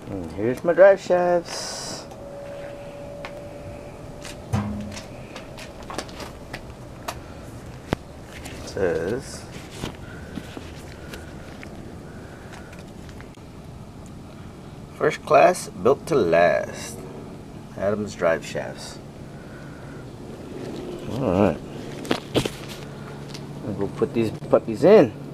And here's my drive shafts. It says first class, built to last. Adams drive shafts. Alright. We'll put these puppies in.